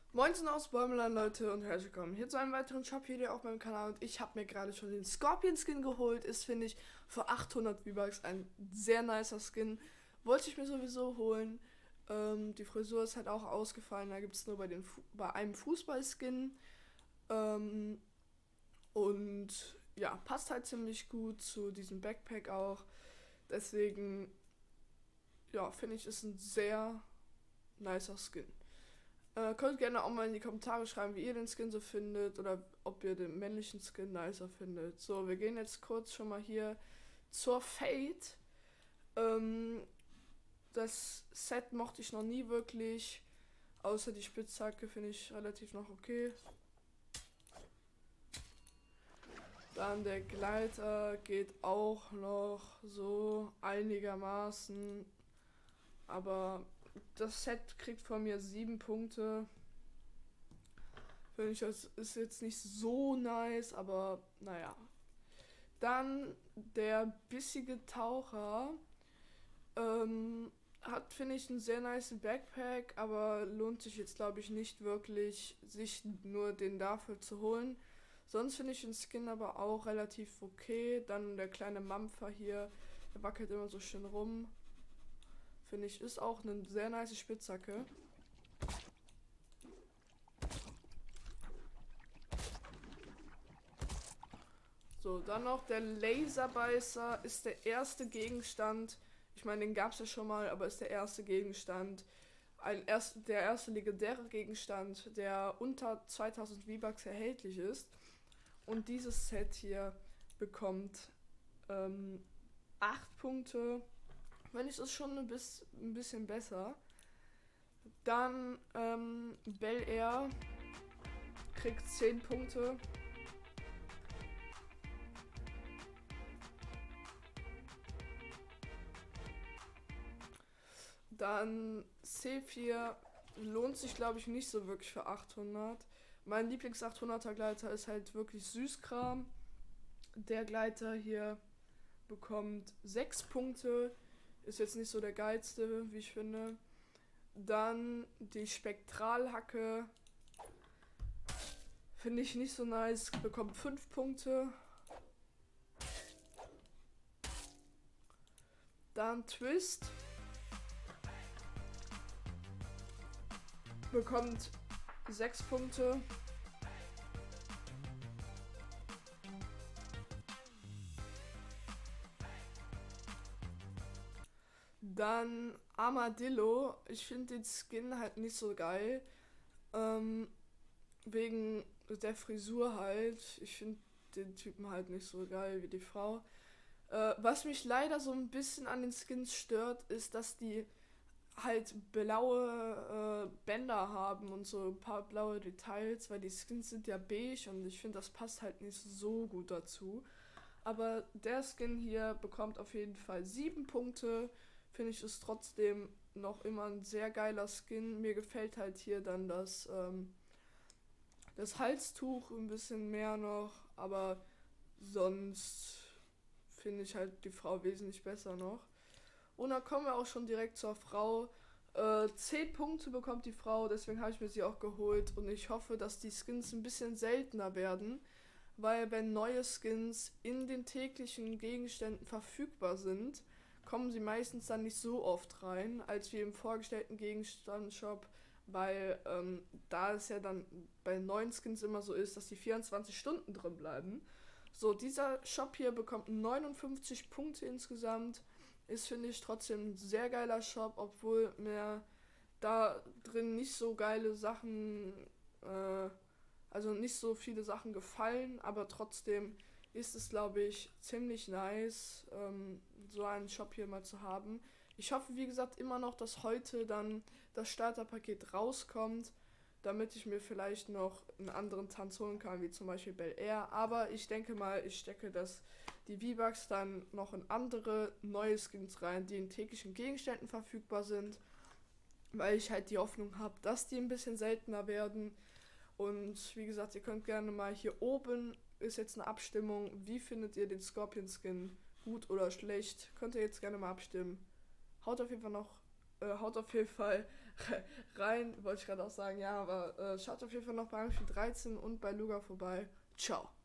Moinsen aus Bäumeland, Leute, und herzlich willkommen hier zu einem weiteren Shop-Video auf meinem Kanal. Und ich habe mir gerade schon den Scorpion-Skin geholt. Ist, finde ich, für 800 V-Bucks ein sehr nicer Skin. Wollte ich mir sowieso holen. Die Frisur ist halt auch ausgefallen. Da gibt es nur bei einem Fußball-Skin. Ähm, und ja, passt halt ziemlich gut zu diesem Backpack auch. Deswegen, ja, finde ich, ist ein sehr nicer Skin. Könnt gerne auch mal in die Kommentare schreiben, wie ihr den Skin so findet oder ob ihr den männlichen Skin nicer findet. So, wir gehen jetzt kurz schon mal hier zur Fate. Ähm, Das Set mochte ich noch nie wirklich, außer die Spitzhacke finde ich relativ noch okay. Dann der Gleiter geht auch noch so einigermaßen, aber das Set kriegt von mir 7 Punkte. Finde ich, das ist jetzt nicht so nice, aber naja. Dann der bissige Taucher. Hat, finde ich, einen sehr nice Backpack, aber lohnt sich jetzt, glaube ich, nicht wirklich, sich nur den dafür zu holen. Sonst finde ich den Skin aber auch relativ okay. Dann der kleine Mampfer hier, der wackelt immer so schön rum. Finde ich, ist auch eine sehr nice Spitzhacke. So, dann noch der Laserbeißer ist der erste Gegenstand. Ich meine, den gab es ja schon mal, aber ist der erste Gegenstand. Der erste legendäre Gegenstand, der unter 2000 V-Bucks erhältlich ist. Und dieses Set hier bekommt 8 Punkte. Wenn ich es schon ein bisschen besser. Dann Bel Air kriegt 10 Punkte. Dann C4 lohnt sich, glaube ich, nicht so wirklich für 800. Mein Lieblings-800er Gleiter ist halt wirklich Süßkram. Der Gleiter hier bekommt 6 Punkte. Ist jetzt nicht so der geilste, wie ich finde. Dann die Spektralhacke. Finde ich nicht so nice. Bekommt 5 Punkte. Dann Twist. Bekommt 6 Punkte. Dann Armadillo. Ich finde den Skin halt nicht so geil. Ähm, Wegen der Frisur halt. Ich finde den Typen halt nicht so geil wie die Frau. Was mich leider so ein bisschen an den Skins stört, ist, dass die halt blaue Bänder haben und so ein paar blaue Details, weil die Skins sind ja beige und ich finde, das passt halt nicht so gut dazu. Aber der Skin hier bekommt auf jeden Fall 7 Punkte. Finde ich, ist trotzdem noch immer ein sehr geiler Skin. Mir gefällt halt hier dann das Halstuch ein bisschen mehr noch, aber sonst finde ich halt die Frau wesentlich besser noch. Und dann kommen wir auch schon direkt zur Frau. 10 Punkte bekommt die Frau, deswegen habe ich mir sie auch geholt. Und ich hoffe, dass die Skins ein bisschen seltener werden, weil wenn neue Skins in den täglichen Gegenständen verfügbar sind, kommen sie meistens dann nicht so oft rein, als wie im vorgestellten Gegenstandshop, weil da es ja dann bei neuen Skins immer so ist, dass die 24 Stunden drin bleiben. So, dieser Shop hier bekommt 59 Punkte insgesamt. Ist, finde ich, trotzdem ein sehr geiler Shop, obwohl mir da drin nicht so geile Sachen, also nicht so viele Sachen gefallen, aber trotzdem ist es, glaube ich, ziemlich nice, so einen Shop hier mal zu haben. Ich hoffe, wie gesagt, immer noch, dass heute dann das Starterpaket rauskommt, damit ich mir vielleicht noch einen anderen Tanz holen kann, wie zum Beispiel Bel Air. Aber ich denke mal, ich stecke die V-Bucks dann noch in andere neue Skins rein, die in täglichen Gegenständen verfügbar sind, weil ich halt die Hoffnung habe, dass die ein bisschen seltener werden. Und wie gesagt, ihr könnt gerne mal hier oben ist jetzt eine Abstimmung. Wie findet ihr den Scorpion Skin? Gut oder schlecht? Könnt ihr jetzt gerne mal abstimmen. Haut auf jeden Fall rein, wollte ich gerade auch sagen, ja, aber schaut auf jeden Fall noch bei Amphib 13 und bei Luga vorbei. Ciao.